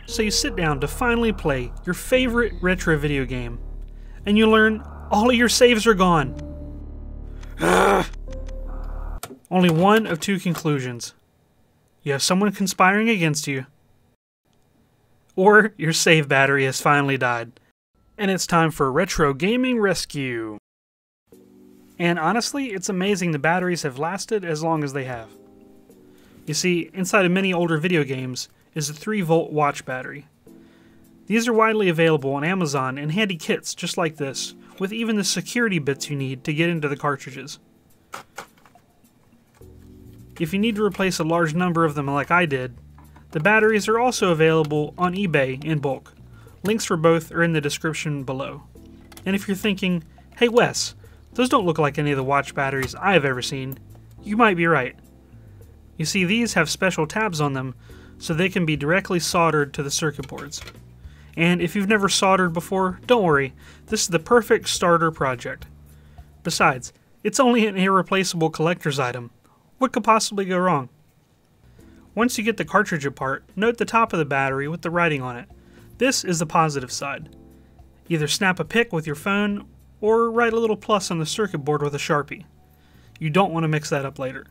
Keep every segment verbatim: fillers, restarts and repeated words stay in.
So you sit down to finally play your favorite retro video game, and you learn all of your saves are gone. Only one of two conclusions. You have someone conspiring against you, or your save battery has finally died. And it's time for Retro Gaming Rescue. And honestly, it's amazing the batteries have lasted as long as they have. You see, inside of many older video games is a three volt watch battery. These are widely available on Amazon in handy kits just like this, with even the security bits you need to get into the cartridges. If you need to replace a large number of them like I did, the batteries are also available on eBay in bulk. Links for both are in the description below. And if you're thinking, hey Wes, those don't look like any of the watch batteries I've ever seen, you might be right. You see, these have special tabs on them so they can be directly soldered to the circuit boards. And if you've never soldered before, don't worry, this is the perfect starter project. Besides, it's only an irreplaceable collector's item. What could possibly go wrong? Once you get the cartridge apart, note the top of the battery with the writing on it. This is the positive side. Either snap a pic with your phone, or write a little plus on the circuit board with a Sharpie. You don't want to mix that up later.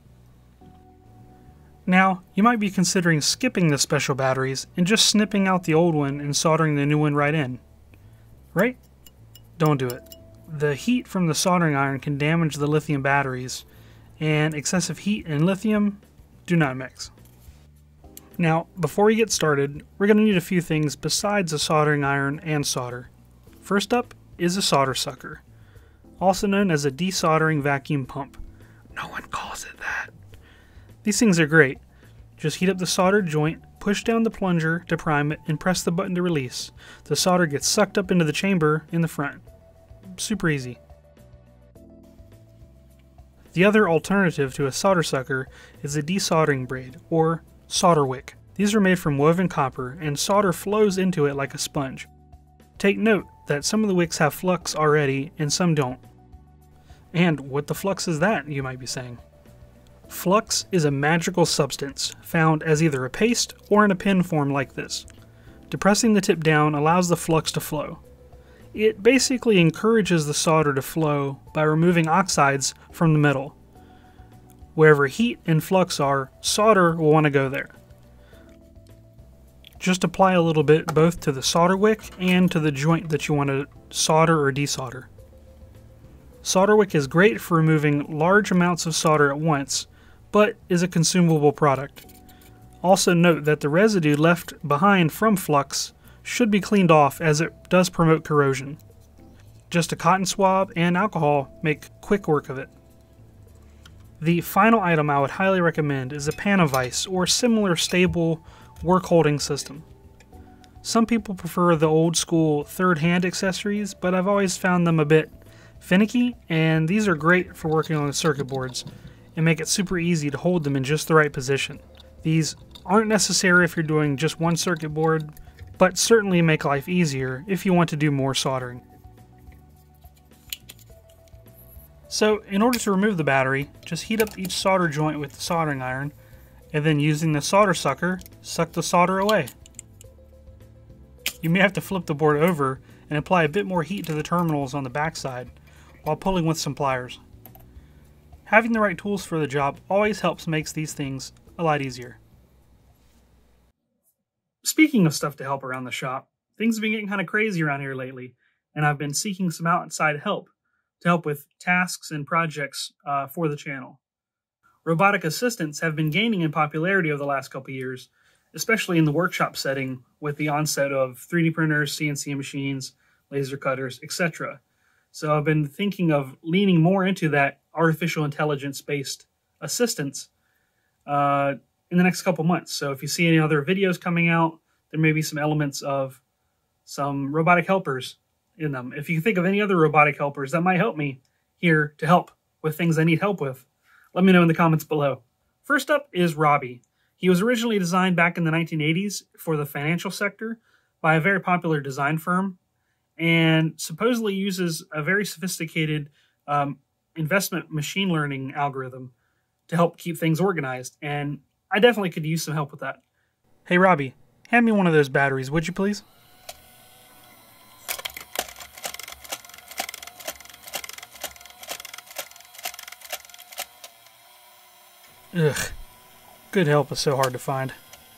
Now, you might be considering skipping the special batteries and just snipping out the old one and soldering the new one right in. Right? Don't do it. The heat from the soldering iron can damage the lithium batteries, and excessive heat and lithium do not mix. Now, before we get started, we're going to need a few things besides a soldering iron and solder. First up is a solder sucker, also known as a desoldering vacuum pump. No one calls it that. These things are great. Just heat up the soldered joint, push down the plunger to prime it, and press the button to release. The solder gets sucked up into the chamber in the front. Super easy. The other alternative to a solder sucker is a desoldering braid, or solder wick. These are made from woven copper, and solder flows into it like a sponge. Take note that some of the wicks have flux already, and some don't. And what the flux is that, you might be saying? Flux is a magical substance found as either a paste or in a pin form like this. Depressing the tip down allows the flux to flow. It basically encourages the solder to flow by removing oxides from the metal. Wherever heat and flux are, solder will want to go there. Just apply a little bit both to the solder wick and to the joint that you want to solder or desolder. Solder wick is great for removing large amounts of solder at once, but is a consumable product. Also note that the residue left behind from flux should be cleaned off as it does promote corrosion. Just a cotton swab and alcohol make quick work of it. The final item I would highly recommend is a Panavise or similar stable work holding system. Some people prefer the old school third hand accessories, but I've always found them a bit finicky, and these are great for working on the circuit boards and make it super easy to hold them in just the right position. These aren't necessary if you're doing just one circuit board, but certainly make life easier if you want to do more soldering. So in order to remove the battery, just heat up each solder joint with the soldering iron, and then using the solder sucker, suck the solder away. You may have to flip the board over and apply a bit more heat to the terminals on the backside while pulling with some pliers. Having the right tools for the job always helps make these things a lot easier. Speaking of stuff to help around the shop, things have been getting kind of crazy around here lately, and I've been seeking some outside help to help with tasks and projects uh, for the channel. Robotic assistants have been gaining in popularity over the last couple years, especially in the workshop setting with the onset of three D printers, C N C machines, laser cutters, et cetera. So I've been thinking of leaning more into that artificial intelligence-based assistance uh, in the next couple months. So if you see any other videos coming out, there may be some elements of some robotic helpers in them. If you think of any other robotic helpers that might help me here to help with things I need help with, let me know in the comments below. First up is Robbie. He was originally designed back in the nineteen eighties for the financial sector by a very popular design firm, and supposedly uses a very sophisticated um, investment machine learning algorithm to help keep things organized, and I definitely could use some help with that. Hey Robbie, Hand me one of those batteries, would you please? Ugh. Good help is so hard to find.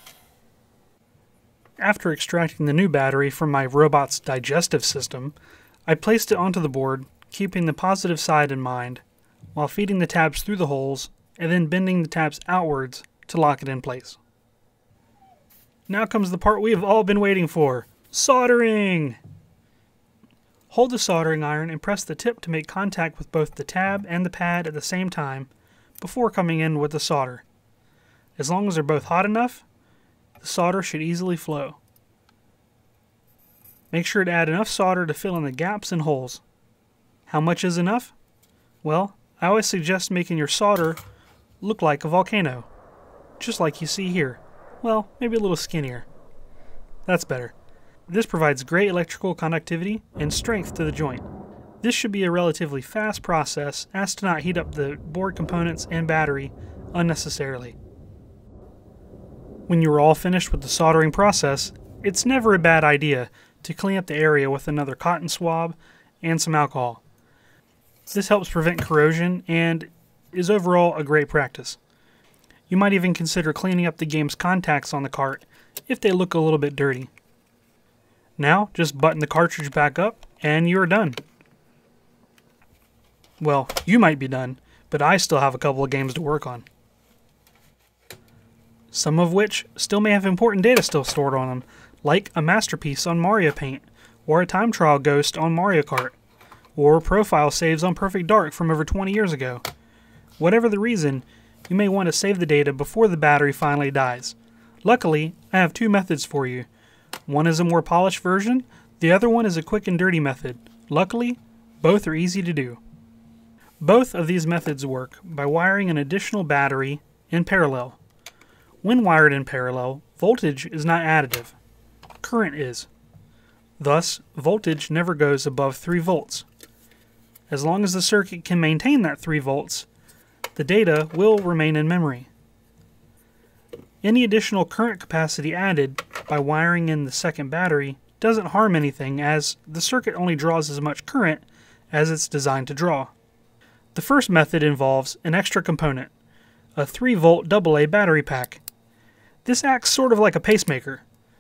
After extracting the new battery from my robot's digestive system, I placed it onto the board, keeping the positive side in mind, while feeding the tabs through the holes and then bending the tabs outwards to lock it in place. Now comes the part we have all been waiting for, soldering! Hold the soldering iron and press the tip to make contact with both the tab and the pad at the same time before coming in with the solder. As long as they're both hot enough, the solder should easily flow. Make sure to add enough solder to fill in the gaps and holes. How much is enough? Well, I always suggest making your solder look like a volcano, just like you see here. Well, maybe a little skinnier. That's better. This provides great electrical conductivity and strength to the joint. This should be a relatively fast process as to not heat up the board components and battery unnecessarily. When you are all finished with the soldering process, it's never a bad idea to clean up the area with another cotton swab and some alcohol. This helps prevent corrosion and is overall a great practice. You might even consider cleaning up the game's contacts on the cart if they look a little bit dirty. Now, just button the cartridge back up and you are done. Well, you might be done, but I still have a couple of games to work on. Some of which still may have important data still stored on them, like a masterpiece on Mario Paint, or a time trial ghost on Mario Kart, or profile saves on Perfect Dark from over twenty years ago. Whatever the reason, you may want to save the data before the battery finally dies. Luckily, I have two methods for you. One is a more polished version, the other one is a quick and dirty method. Luckily, both are easy to do. Both of these methods work by wiring an additional battery in parallel. When wired in parallel, voltage is not additive. Current is. Thus, voltage never goes above three volts. As long as the circuit can maintain that three volts, the data will remain in memory. Any additional current capacity added by wiring in the second battery doesn't harm anything, as the circuit only draws as much current as it's designed to draw. The first method involves an extra component, a three volt double A battery pack. This acts sort of like a pacemaker.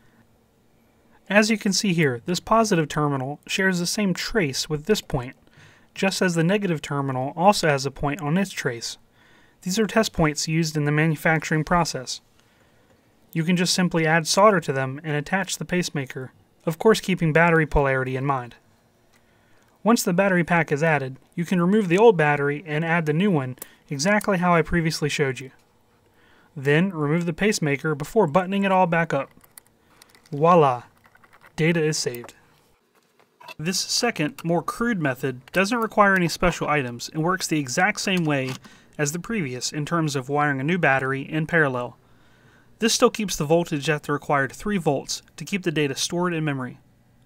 As you can see here, this positive terminal shares the same trace with this point, just as the negative terminal also has a point on its trace. These are test points used in the manufacturing process. You can just simply add solder to them and attach the pacemaker, of course keeping battery polarity in mind. Once the battery pack is added, you can remove the old battery and add the new one exactly how I previously showed you. Then remove the pacemaker before buttoning it all back up. Voila! Data is saved. This second, more crude method doesn't require any special items and works the exact same way as the previous in terms of wiring a new battery in parallel. This still keeps the voltage at the required three volts to keep the data stored in memory.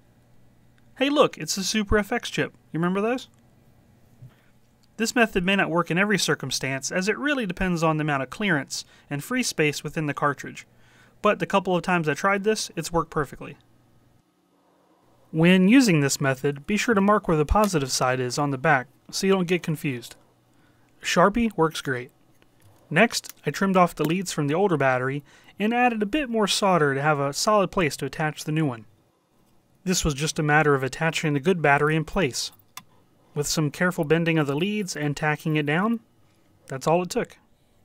Hey look, it's the Super F X chip. You remember those? This method may not work in every circumstance, as it really depends on the amount of clearance and free space within the cartridge, but the couple of times I tried this, it's worked perfectly. When using this method, be sure to mark where the positive side is on the back so you don't get confused. Sharpie works great. Next, I trimmed off the leads from the older battery and added a bit more solder to have a solid place to attach the new one. This was just a matter of attaching the good battery in place. With some careful bending of the leads and tacking it down, that's all it took.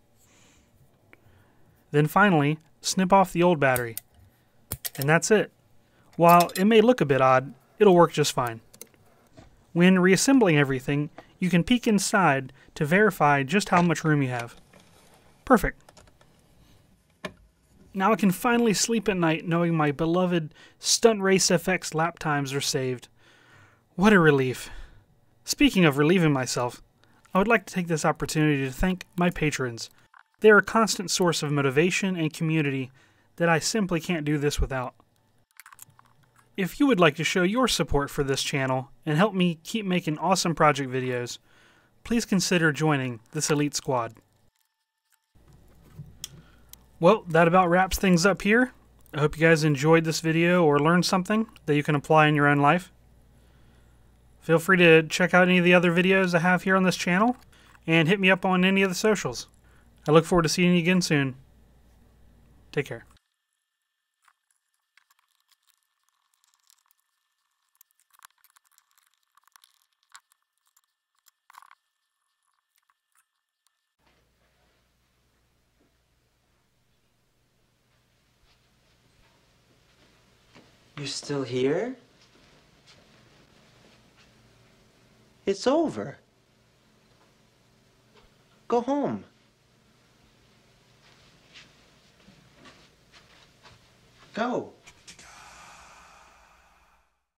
Then finally, snip off the old battery. And that's it. While it may look a bit odd, it'll work just fine. When reassembling everything, you can peek inside to verify just how much room you have. Perfect. Now I can finally sleep at night knowing my beloved Stunt Race F X lap times are saved. What a relief. Speaking of relieving myself, I would like to take this opportunity to thank my patrons. They are a constant source of motivation and community that I simply can't do this without. If you would like to show your support for this channel and help me keep making awesome project videos, please consider joining this elite squad. Well, that about wraps things up here. I hope you guys enjoyed this video or learned something that you can apply in your own life. Feel free to check out any of the other videos I have here on this channel, and hit me up on any of the socials. I look forward to seeing you again soon. Take care. You're still here? It's over. Go home. Go.